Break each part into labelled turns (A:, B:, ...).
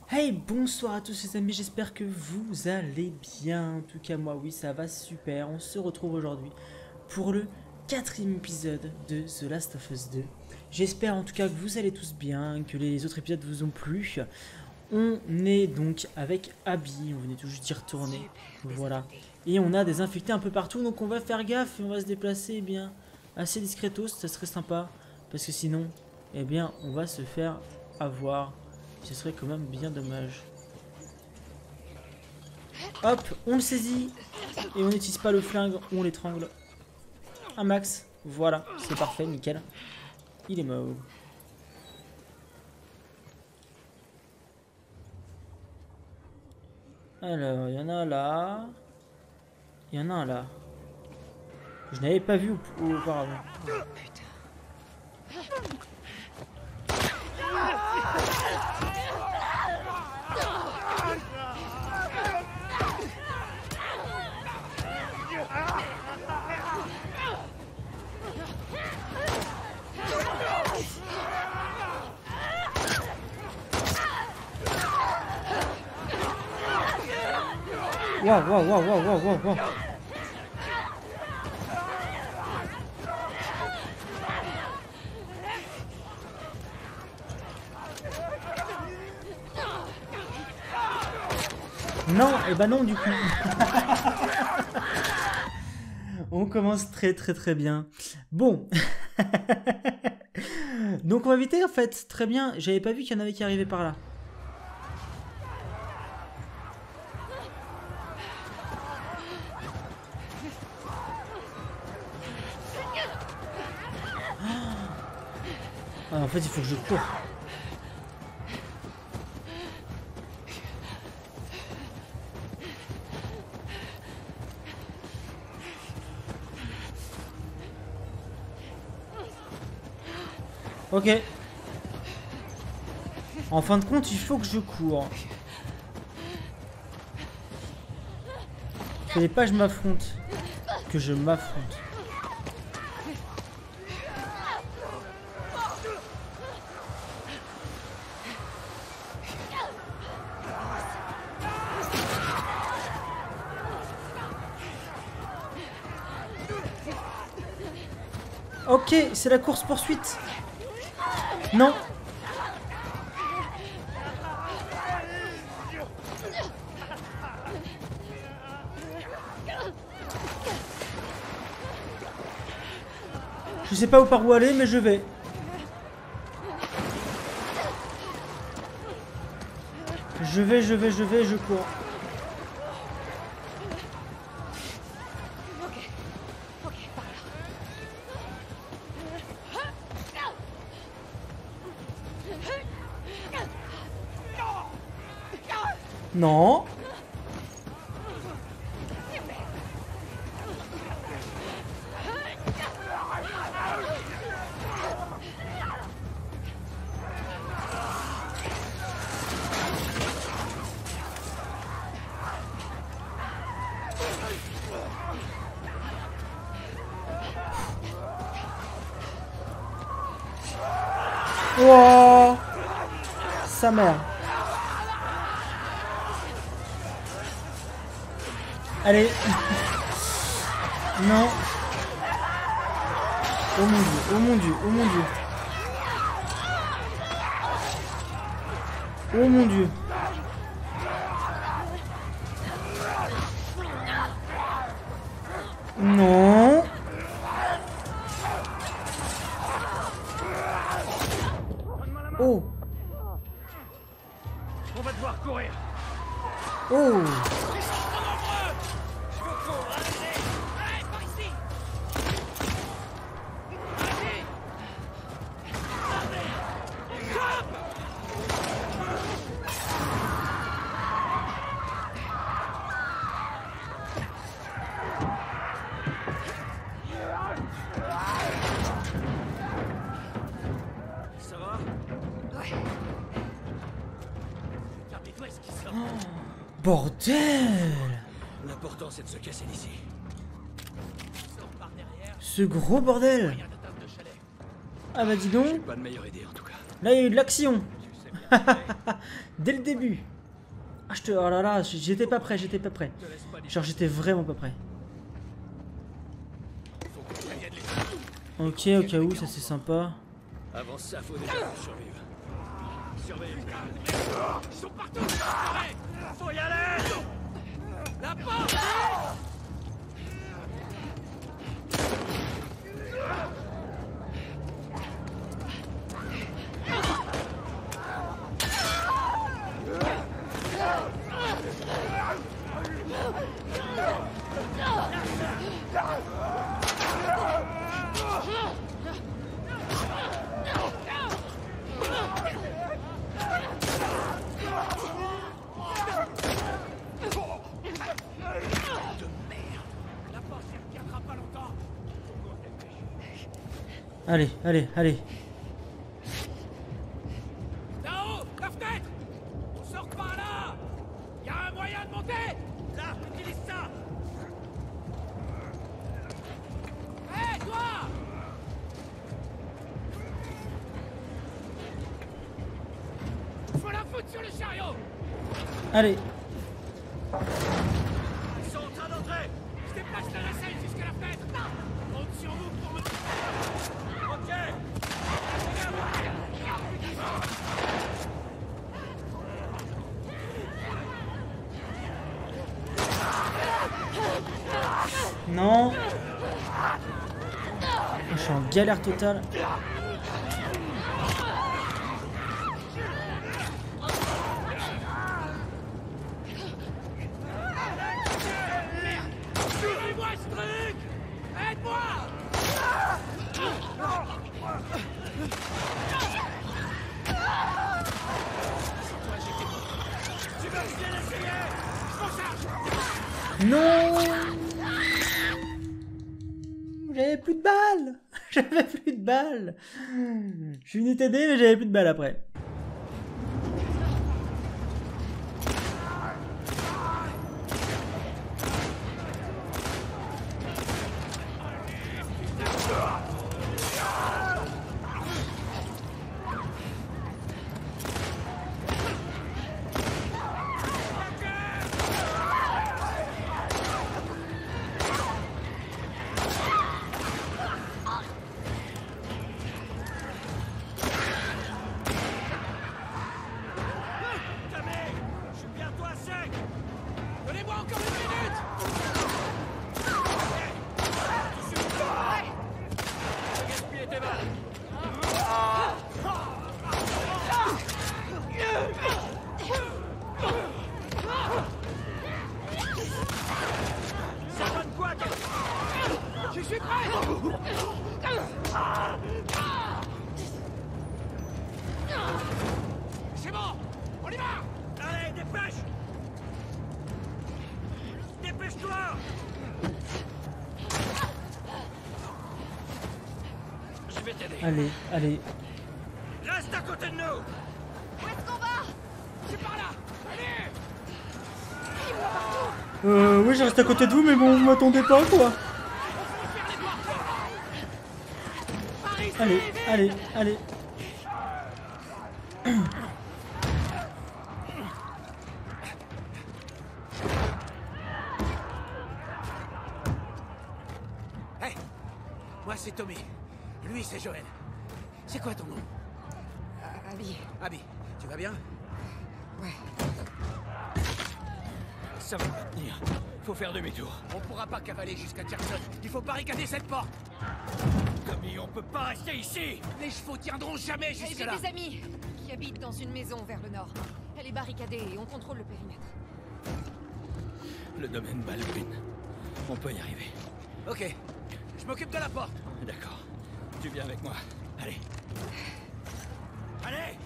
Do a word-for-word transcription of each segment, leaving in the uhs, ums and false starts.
A: Hey, bonsoir à tous les amis, j'espère que vous allez bien. En tout cas moi oui, ça va super. On se retrouve aujourd'hui pour le quatrième épisode de The Last of Us deux. J'espère en tout cas que vous allez tous bien, que les autres épisodes vous ont plu. On est donc avec Abby, on venait tout juste d'y retourner, voilà. Et on a des infectés un peu partout, donc on va faire gaffe et on va se déplacer eh bien assez discretos, ça serait sympa. Parce que sinon, eh bien on va se faire avoir. Ce serait quand même bien dommage. Hop, on le saisit. Et on n'utilise pas le flingue, on l'étrangle. Un max. Voilà, c'est parfait, nickel. Il est mort. Alors, il y en a un là. Il y en a un là. Je n'avais pas vu auparavant. Waouh, waouh, waouh, waouh, waouh, waouh, waouh. Non, et eh bah ben non du coup. On commence très très très bien. Bon. Donc on va éviter en fait. Très bien, j'avais pas vu qu'il y en avait qui arrivaient par là. Ah, en fait il faut que je cours. Ok. En fin de compte, il faut que je cours. Fallait pas que je m'affronte. Que je m'affronte. Ok, c'est la course poursuite. Non. Je sais pas où par où aller, mais je vais. Je vais, je vais, je vais, je cours. Non. Oh, sa mère. Allez. Non. Oh mon dieu, oh mon dieu, oh mon dieu. Oh mon dieu. Non. Oh.
B: On va devoir courir.
A: Oh.
B: Ça va? Ouais. Regardez-toi ce qui sort.
A: Bordel.
B: L'important c'est de se casser d'ici. Sors par derrière.
A: Ce gros bordel.
B: Rien de table de chalet.
A: Ah bah dis donc.
B: J'ai pas de meilleure idée en tout cas.
A: Là il y a eu de l'action.
B: Tu sais bien
A: Dès le début. Ah, je te... Oh là là, j'étais pas prêt, j'étais pas prêt.
B: Te laisse pas
A: Genre, j'étais vraiment pas prêt.
B: Faut qu'on prévienne les...
A: Ok, au cas où, ça c'est sympa.
B: Avant ça, faut déjà qu'on survive. Surveille. Ils sont partout. Arrête. Faut y aller. La porte.
A: Allez, allez, allez.
B: Là-haut, la fenêtre. On sort par là. Y a un moyen de monter. Là, utilise ça. Hé, hey, toi. Faut la foutre sur le chariot.
A: Allez.
B: Ils sont en train d'entrer. Je déplace la nacelle jusqu'à la fenêtre. Monte sur nous pour me... Ok.
A: Non. Je suis en galère totale.
B: Suivez-moi ce truc. Aide-moi. Tu vas bien essayer. Je m'en charge.
A: Non. J'avais plus de balles. J'avais plus de balles. Je suis venu t'aider, mais j'avais plus de balles après.
B: C'est bon. On y va. Allez, dépêche. Dépêche-toi. Je vais t'aider.
A: Allez, allez.
B: Reste à côté de nous. Où est-ce qu'on va? C'est par là. Allez.
A: Euh, oui, je reste à côté de vous, mais bon, vous m'attendez pas, quoi. Allez, allez, allez.
B: Hey, moi c'est Tommy. Lui c'est Joël. C'est quoi ton nom?
C: Euh, Abby.
B: Abby, tu vas bien?
C: Ouais.
B: Ça va pas tenir. Faut faire demi-tour. On pourra pas cavaler jusqu'à Jackson. Il faut barricader cette porte. Tommy, on peut pas rester ici. Les chevaux tiendront jamais
C: J'ai
B: jusque là.
C: des amis qui habitent dans une maison vers le nord. Elle est barricadée et on contrôle le périmètre.
B: Le domaine Baldwin. On peut y arriver. Ok. Je m'occupe de la porte. D'accord. Tu viens avec moi. Allez. Allez.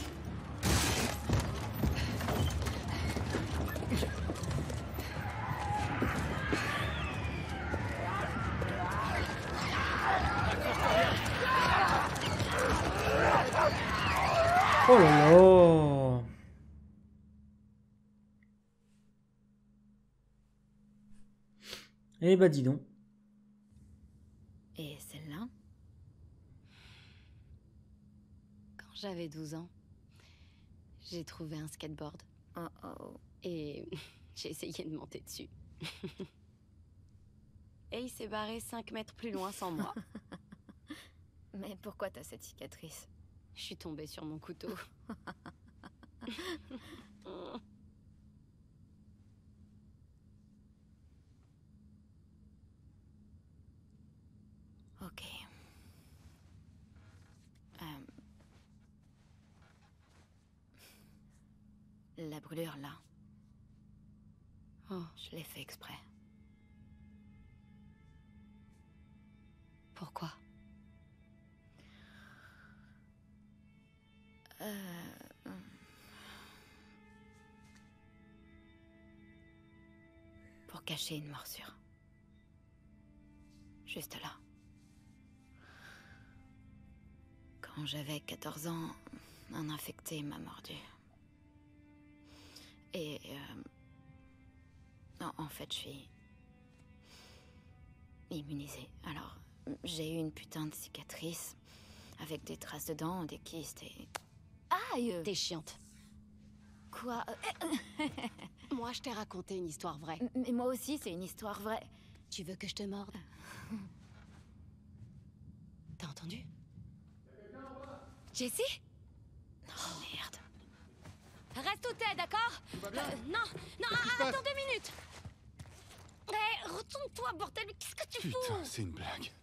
A: Oh là là. Eh bah dis donc.
D: Et celle-là? Quand j'avais douze ans, J'ai trouvé un skateboard. Oh oh. Et j'ai essayé de monter dessus. Et il s'est barré cinq mètres plus loin sans moi.
E: Mais pourquoi t'as cette cicatrice?
D: Je suis tombée sur mon couteau.
E: Ok. Euh... La brûlure, là.
D: Oh,
E: Je l'ai fait exprès.
D: pourquoi?
E: Euh... Pour cacher une morsure. Juste là. Quand j'avais quatorze ans, un infecté m'a mordu. Et... Euh... Non, en fait, je suis... immunisée. Alors, j'ai eu une putain de cicatrice, avec des traces de dents, des kystes et... Aïe!
D: T'es chiante.
E: Quoi?
D: Moi, je t'ai raconté une histoire vraie.
E: Mais moi aussi, c'est une histoire vraie.
D: Tu veux que je te morde? T'as entendu? Jessie?
E: Oh merde.
D: Reste où t'es, d'accord? euh, Non, non, ah, attends deux minutes. Hé, hey, retourne-toi, bordel, qu'est-ce que tu
F: Putain,
D: fous?
F: c'est une blague.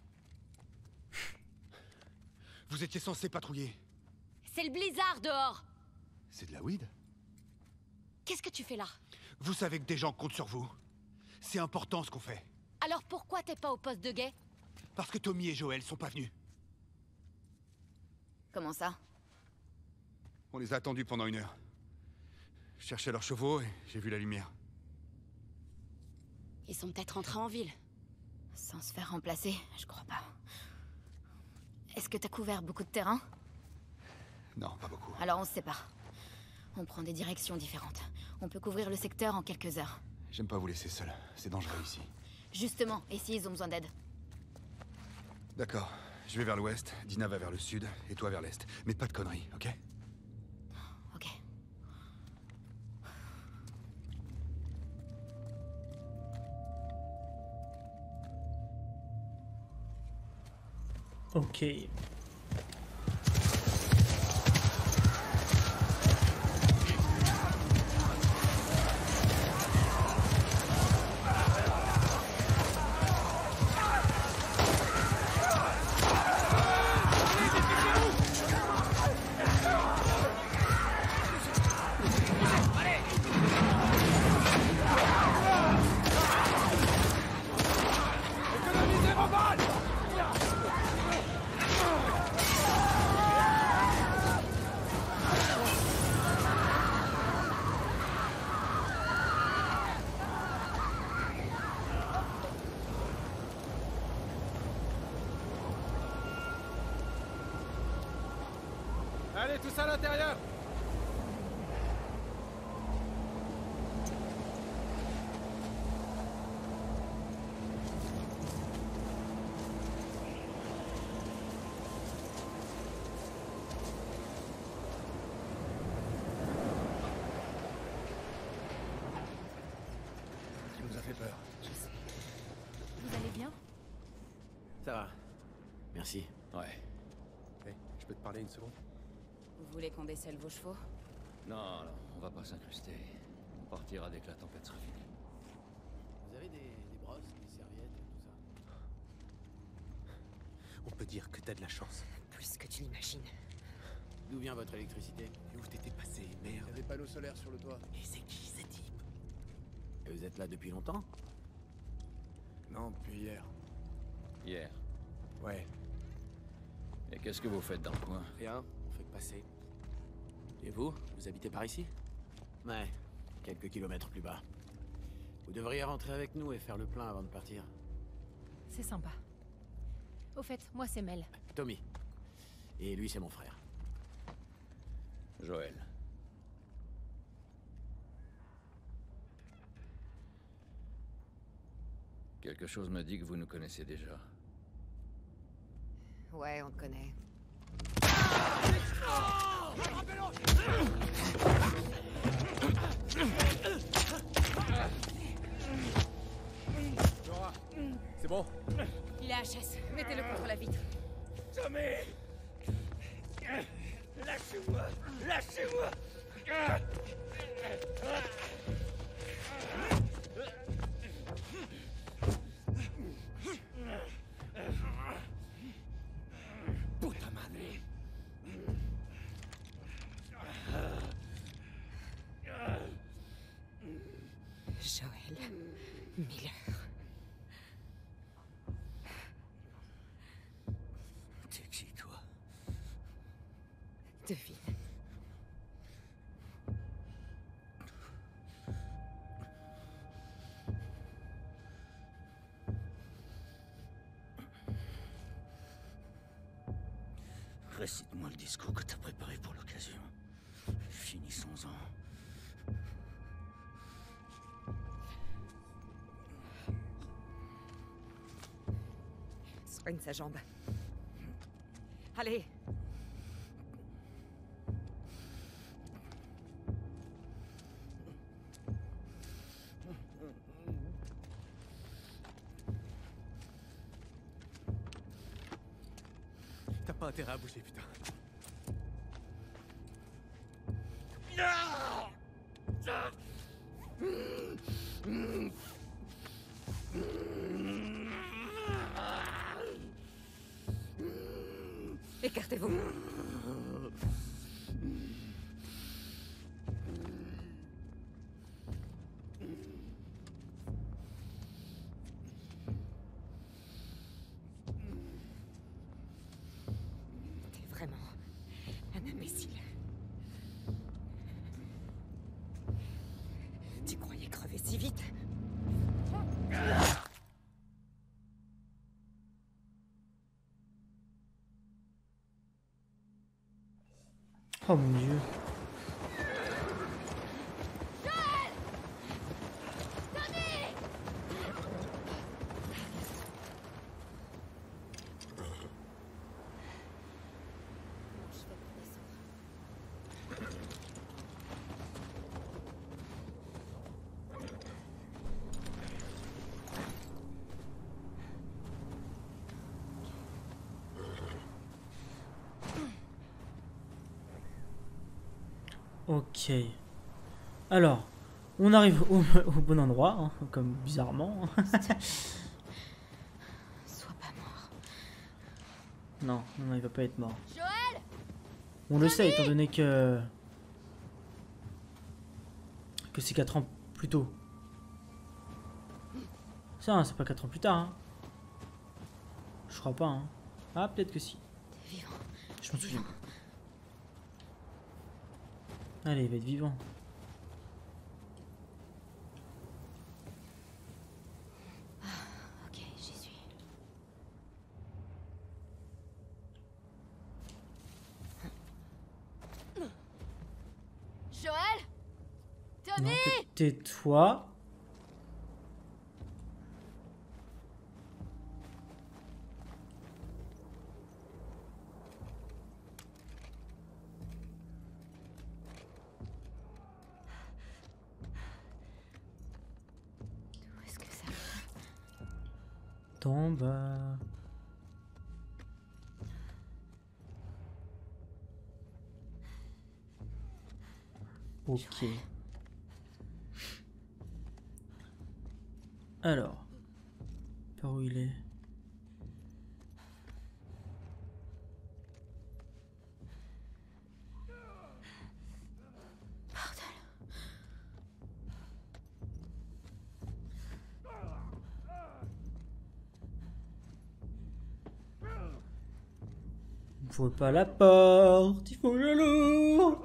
F: Vous étiez censé patrouiller.
D: C'est le blizzard dehors.
F: C'est de la weed?
D: Qu'est-ce que tu fais là?
F: Vous savez que des gens comptent sur vous. C'est important ce qu'on fait.
D: Alors pourquoi t'es pas au poste de guet?
F: Parce que Tommy et Joël sont pas venus.
E: Comment ça?
F: On les a attendus pendant une heure. Je cherchais leurs chevaux et j'ai vu la lumière.
D: Ils sont peut-être rentrés en ville.
E: Sans se faire remplacer, je crois pas. Est-ce que t'as couvert beaucoup de terrain?
F: Non, pas beaucoup.
E: Alors on se sépare. On prend des directions différentes. On peut couvrir le secteur en quelques heures.
F: J'aime pas vous laisser seul. C'est dangereux ici.
E: Justement, et s'ils ont besoin d'aide?
F: D'accord. Je vais vers l'ouest, Dina va vers le sud, et toi vers l'est. Mais pas de conneries, ok?
E: Ok.
A: Ok.
G: Allez, tous à l'intérieur!
B: Tu nous as fait peur.
E: Je sais. Vous allez bien?
B: Ça va. Merci. Ouais.
G: Hey, je peux te parler une seconde?
E: Vous voulez qu'on décèle vos chevaux?
B: Non, non, on va pas s'incruster. On partira dès que la tempête sera finie. Vous avez des, des brosses, des serviettes, tout ça?
G: On peut dire que t'as de la chance.
E: Plus que tu l'imagines.
B: D'où vient votre électricité?
G: Et où t'étais passé,
H: Il y
G: merde?
H: a des panneaux solaires sur le toit.
G: Et c'est qui ce type?
B: Et vous êtes là depuis longtemps?
H: Non, depuis hier.
B: Hier.
H: Ouais,
B: Et qu'est-ce que vous faites dans le coin?
G: Rien, on fait que passer. Et vous, vous habitez par ici?
B: Ouais, quelques kilomètres plus bas. Vous devriez rentrer avec nous et faire le plein avant de partir.
C: C'est sympa. Au fait, moi c'est Mel.
B: Tommy. Et lui, c'est mon frère. Joël. Quelque chose me dit que vous nous connaissez déjà.
E: Ouais, on te connaît.
B: Ah
G: Bon.
C: Il est H S. Mettez-le contre la vitre.
B: Tommy! Lâchez-moi! Lâchez-moi! Puta madre!
C: Joël Miller.
B: T'es qui, toi?
C: Devine.
B: Récite-moi le discours que t'as préparé pour l'occasion. Finissons-en.
C: Soigne sa jambe. Allez.
G: T'as pas intérêt à bouger, putain.
C: Écartez-vous. T'es vraiment un imbécile. Tu croyais crever si vite?
A: Oh mon dieu. Ok. Alors, on arrive au, au bon endroit, hein, comme bizarrement.
C: Sois pas mort.
A: Non, non, non, il va pas être mort.
D: Joël!
A: On le sait, étant donné que... Que c'est quatre ans plus tôt. Ça, hein, c'est pas quatre ans plus tard, hein. Je crois pas, hein. Ah, peut-être que si.
C: T'es vivant.
A: Je m'en souviens. Allez, il va être vivant.
E: Ok, j'y suis.
D: Joël!
A: Non,
D: Tommy!
A: tais-toi.
E: Où est-ce que ça va?
A: D'en bas. Ok. Alors. Par où il est? On voit pas la porte, il faut que je l'ouvre.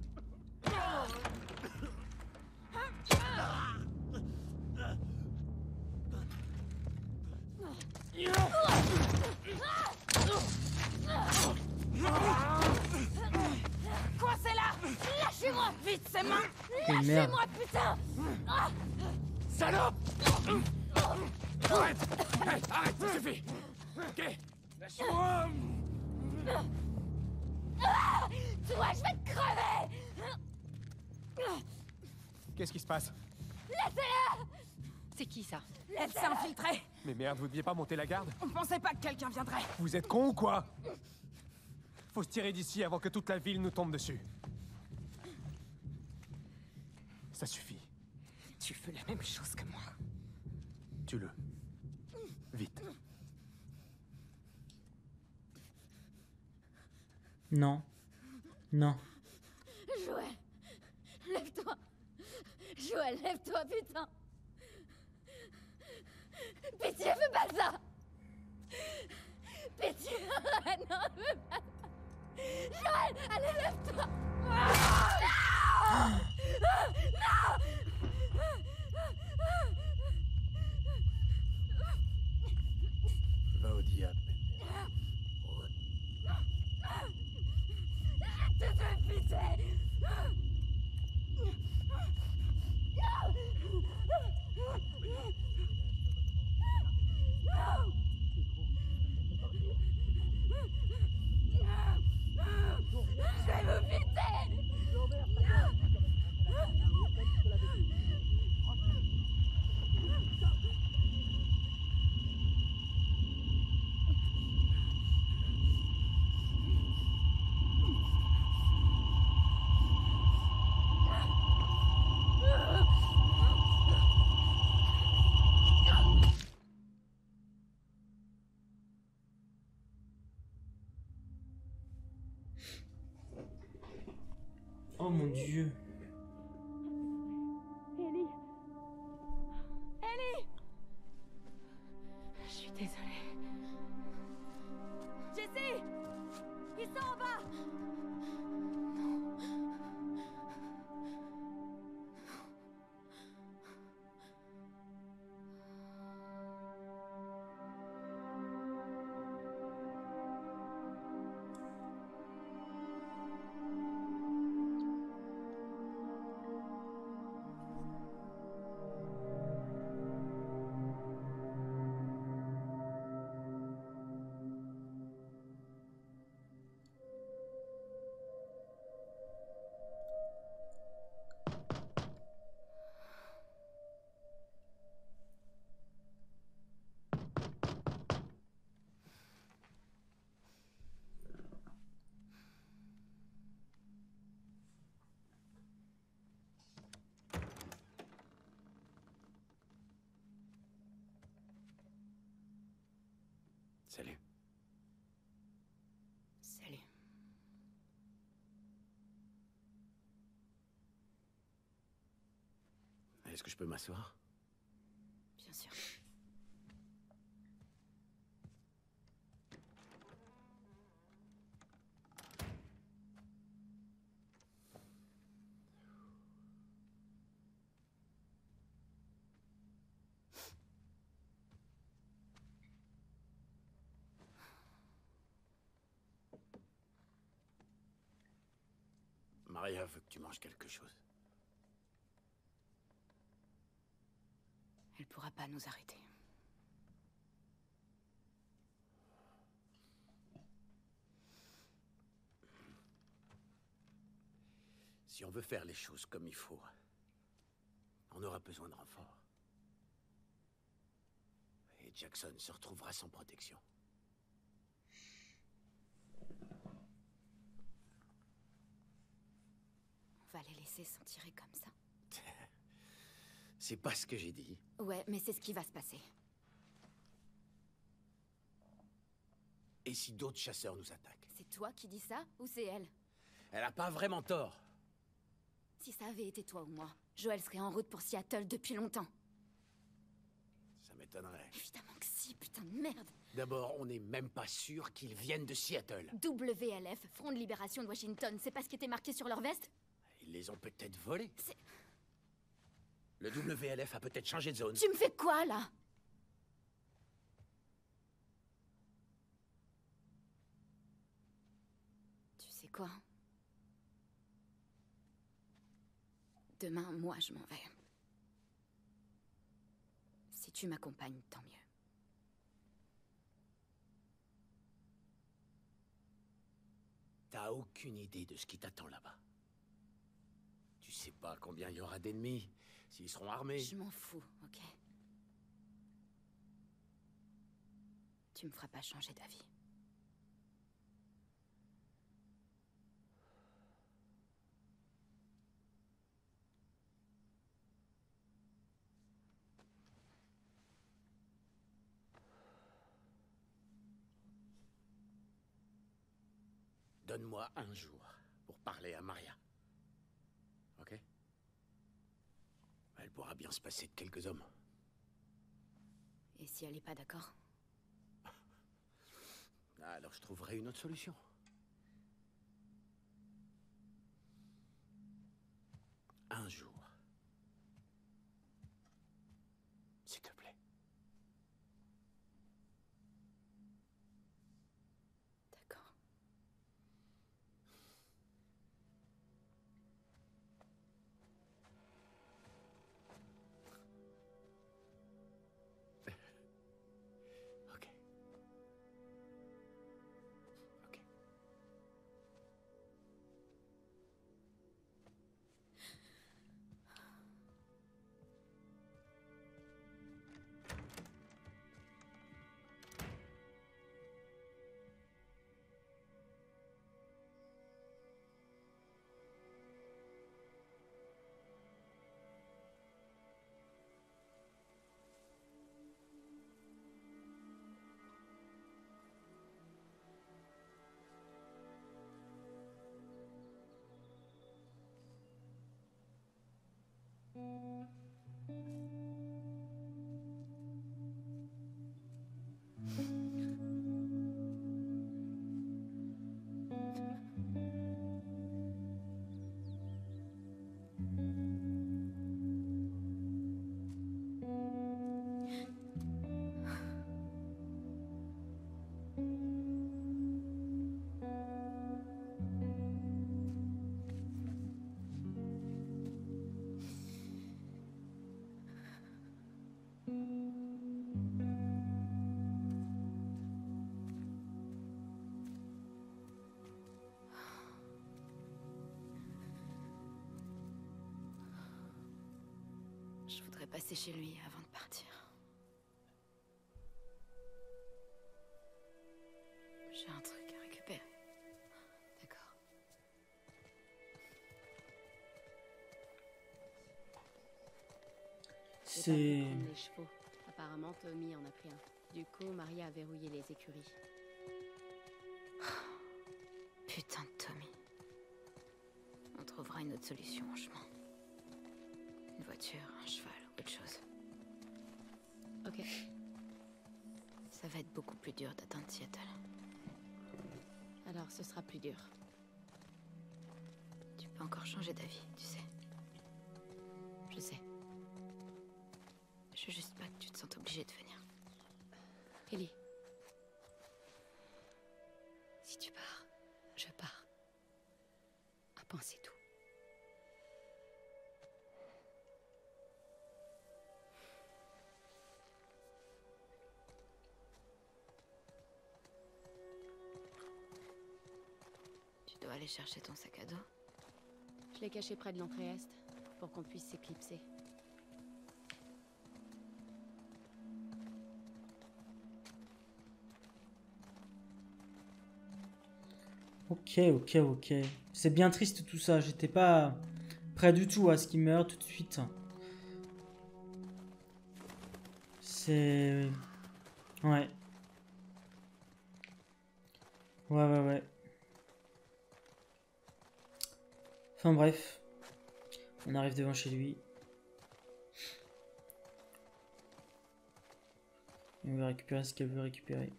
D: Coincez-la! Lâchez-moi! Vite, ses mains!
A: Et merde.
D: Lâchez-moi, putain!
B: Salope! Arrête! Hey, arrête, ça suffit! Ok? Lâche-moi!
D: Toi, je vais te crever!
G: Qu'est-ce qui se passe?
D: Laissez-la!
C: C'est qui ça?
I: Elle s'est infiltrée.
J: Mais merde, vous deviez pas monter la garde?
I: On pensait pas que quelqu'un viendrait.
J: Vous êtes con ou quoi? Faut se tirer d'ici avant que toute la ville nous tombe dessus. Ça suffit.
I: Tu fais la même chose que moi.
J: Tue-le. Vite.
A: Non. Non.
E: Joël, lève-toi. Joël, lève-toi, putain. Pitié, fais pas ça. Pitié, non, fais pas ça. Joël, allez, lève-toi. Non,
H: Va au diable.
E: Je te fais pitié. Je vais vous buter.
A: Oh mon dieu.
D: Ellie. Ellie. Je suis désolée. Jessie. Ils sont en bas.
H: Salut.
E: Salut.
H: Est-ce que je peux m'asseoir?
E: Bien sûr.
H: Maria veut que tu manges quelque chose.
E: Elle pourra pas nous arrêter.
H: Si on veut faire les choses comme il faut, on aura besoin de renforts. Et Jackson se retrouvera sans protection.
E: On va les laisser s'en tirer comme ça.
H: C'est pas ce que j'ai dit.
E: Ouais, mais c'est ce qui va se passer.
H: Et si d'autres chasseurs nous attaquent?
E: C'est toi qui dis ça, ou c'est elle?
H: Elle a pas vraiment tort.
E: Si ça avait été toi ou moi, Joël serait en route pour Seattle depuis longtemps.
H: Ça m'étonnerait.
E: Évidemment que si, putain de merde.
H: D'abord, on n'est même pas sûr qu'ils viennent de Seattle.
E: W L F, Front de Libération de Washington, c'est pas ce qui était marqué sur leur veste?
H: Ils les ont peut-être volés.
E: C'est...
H: Le W L F a peut-être changé de zone.
E: Tu me fais quoi, là? Tu sais quoi? Demain, moi, je m'en vais. Si tu m'accompagnes, tant mieux.
H: T'as aucune idée de ce qui t'attend là-bas. Tu sais pas combien il y aura d'ennemis, s'ils seront armés.
E: Je m'en fous, ok? tu me feras pas changer d'avis.
H: Donne-moi un jour pour parler à Maria. Ok? Elle pourra bien se passer de quelques hommes.
E: Et si elle est pas d'accord?
H: Alors je trouverai une autre solution. Un jour. S'il te plaît.
E: D'accord.
H: Ok. Ok. Je voudrais passer chez lui avant de partir. J'ai un truc à récupérer. D'accord.
A: C'est...
K: J'ai pas pu prendre les chevaux. Apparemment, Tommy en a pris un. Du coup, Maria a verrouillé les écuries.
E: Putain de Tommy. On trouvera une autre solution en chemin. Une voiture, un cheval, autre chose.
K: Ok.
E: Ça va être beaucoup plus dur d'atteindre Seattle.
K: Alors, ce sera plus dur.
E: Tu peux encore changer d'avis, tu sais.
K: Je sais.
E: Je veux juste pas que tu te sentes obligée de venir.
K: Ellie. Si tu pars, je pars. Un point, c'est tout.
E: Tu dois aller chercher ton sac à dos.
K: Je l'ai caché près de l'entrée est, pour qu'on puisse s'éclipser.
A: Ok, ok, ok. C'est bien triste tout ça. J'étais pas prêt du tout à ce qu'il meure tout de suite. C'est... Ouais. Ouais, ouais, ouais. Enfin bref. On arrive devant chez lui. Et on va récupérer ce qu'elle veut récupérer.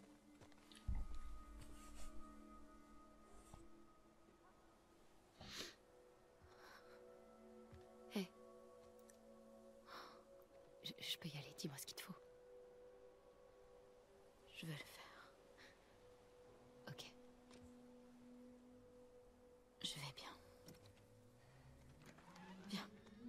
K: Hé. Je, je peux y aller, dis-moi ce qu'il te faut.
E: Je veux le faire.
K: Ok.
E: Je vais bien.
K: Viens.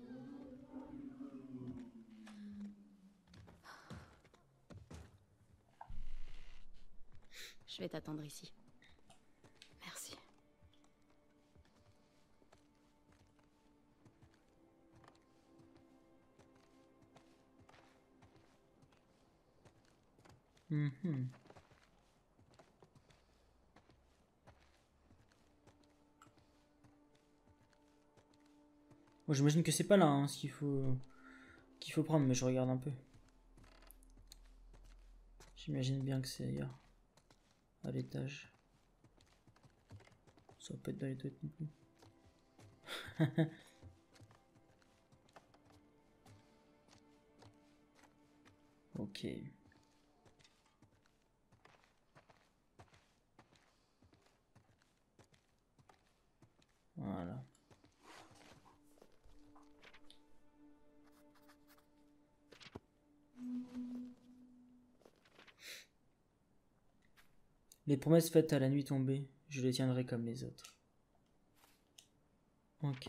K: Je vais t'attendre ici.
E: Merci.
A: Mhm. Bon, j'imagine que c'est pas là hein, ce qu'il faut qu'il faut prendre, mais je regarde un peu. J'imagine bien que c'est ailleurs. À l'étage. Ça va pas être dans les toilettes non plus. Ok. Voilà. Les promesses faites à la nuit tombée, je les tiendrai comme les autres. Ok.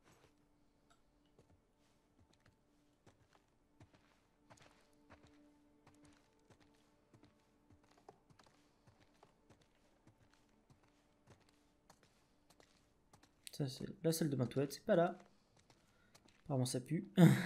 A: Ça c'est la salle de bain toilette, c'est pas là. Apparemment ça pue.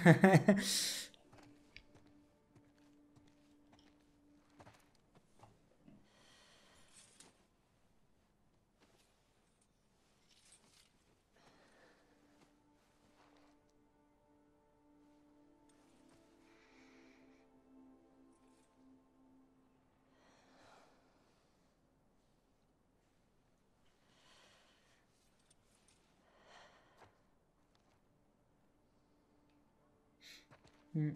A: Hmm.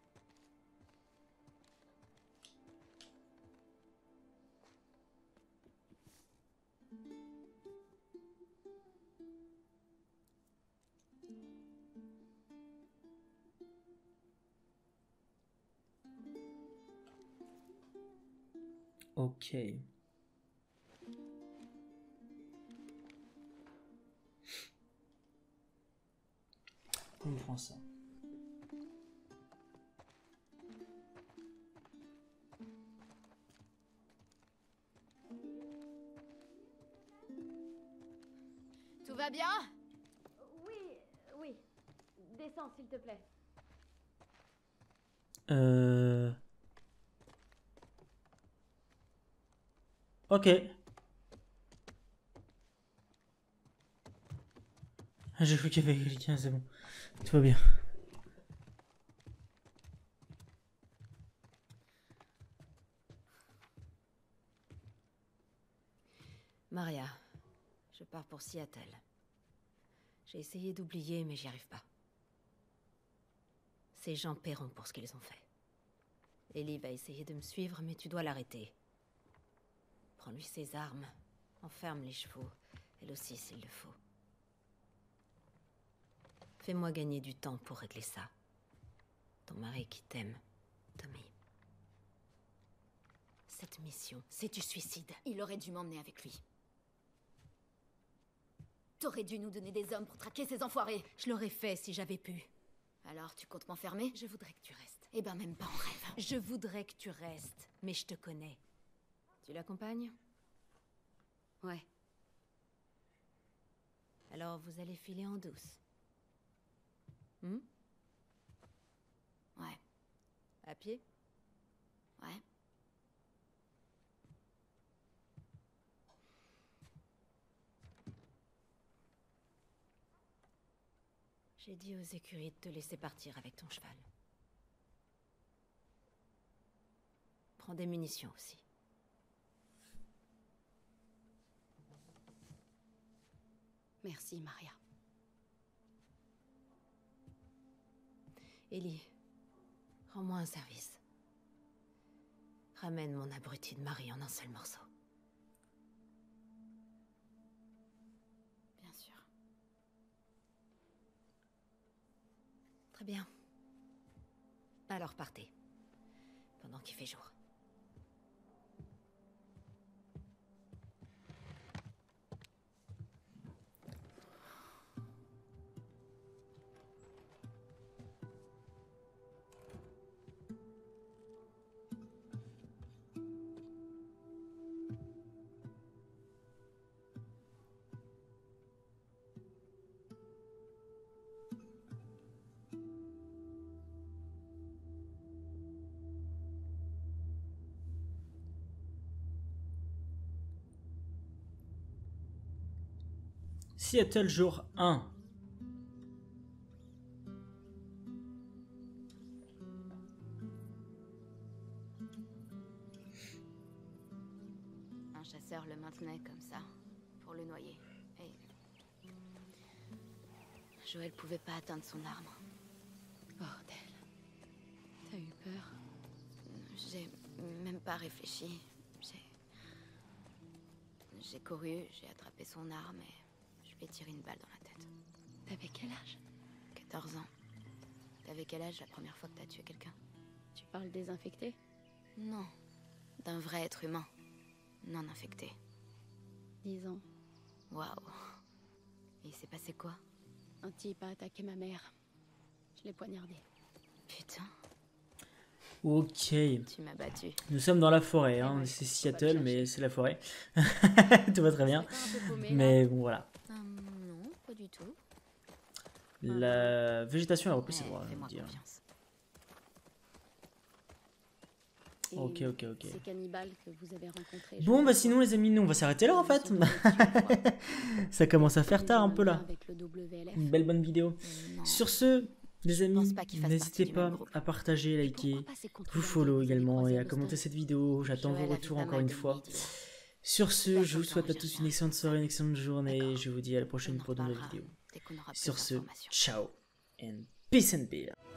A: Ok. On prend ça.
E: Tout va bien?
K: Oui, oui. Descends, s'il te plaît.
A: Euh... Ok. J'ai cru qu'il y avait quelqu'un, c'est bon. Tout va bien.
E: Maria, je pars pour Seattle. J'ai essayé d'oublier, mais j'y arrive pas. Ces gens paieront pour ce qu'ils ont fait. Ellie va essayer de me suivre, mais tu dois l'arrêter. Prends-lui ses armes, enferme les chevaux, elle aussi s'il le faut. Fais-moi gagner du temps pour régler ça. Ton mari qui t'aime, Tommy. Cette mission, c'est du suicide.
L: Il aurait dû m'emmener avec lui. T'aurais dû nous donner des hommes pour traquer ces enfoirés.
E: Je l'aurais fait si j'avais pu.
L: Alors, tu comptes m'enfermer?
E: Je voudrais que tu restes.
L: Eh ben, même pas en rêve.
E: Je voudrais que tu restes, mais je te connais. Tu l'accompagnes?
L: Ouais.
E: Alors, vous allez filer en douce. Hmm?
L: Ouais.
E: À pied?
L: Ouais.
E: J'ai dit aux écuries de te laisser partir avec ton cheval. Prends des munitions aussi.
L: Merci, Maria.
E: Ellie, rends-moi un service. Ramène mon abruti de mari en un seul morceau.
L: Bien sûr.
E: Très bien. Alors partez, pendant qu'il fait jour.
A: Seattle jour un.
K: Un chasseur le maintenait comme ça, pour le noyer. Et... Joël pouvait pas atteindre son arme.
L: Bordel. T'as eu peur?
K: J'ai même pas réfléchi. J'ai... J'ai couru, j'ai attrapé son arme et je lui ai tiré une balle dans la tête.
L: T'avais quel âge?
K: quatorze ans. T'avais quel âge la première fois que t'as tué quelqu'un?
L: Tu parles des infectés?
K: Non. D'un vrai être humain. Non infecté.
L: Dix ans.
K: Waouh. Et il s'est passé quoi?
L: Un type a attaqué ma mère. Je l'ai poignardé.
K: Putain.
A: Ok.
K: Tu m'as battu.
A: Nous sommes dans la forêt, hein. C'est Seattle, mais c'est la forêt. Tout va très bien. Mais bon, voilà.
K: Hum, non, pas du tout.
A: La végétation a repris ses
K: Ouais,
A: droits, je
K: fais-moi
A: veux dire.
K: confiance.
L: Et
A: Ok, ok, ok.
L: Ces cannibales que vous avez rencontrés.
A: Bon, bah sinon, les amis, nous, on va s'arrêter là, en fait. Ça commence à faire tard un peu, là.
L: Avec le W L F.
A: Une belle bonne vidéo. Sur ce, les amis,
K: pas qu'il fasse
A: n'hésitez
K: partie du
A: pas
K: même groupe.
A: à partager, liker,
L: Pourquoi pas ces
A: vous
L: contrôleurs
A: follow
L: que vous avez
A: également
L: croisés
A: et
L: à
A: à commenter
L: Boston?
A: cette vidéo. J'attends vos
K: Joël a vu
A: retours
K: pas
A: encore
K: mal
A: une
K: de
A: fois.
K: vidéos.
A: Sur ce,
K: Personne
A: je vous
K: t'en
A: souhaite à
K: recherche
A: tous
K: un.
A: une excellente soirée, une excellente journée et je vous dis à la prochaine
K: On en
A: pour de nouvelles
K: reparlera
A: vidéos.
K: dès qu'on aura plus
A: Sur ce,
K: d'informations.
A: ciao and peace and beer.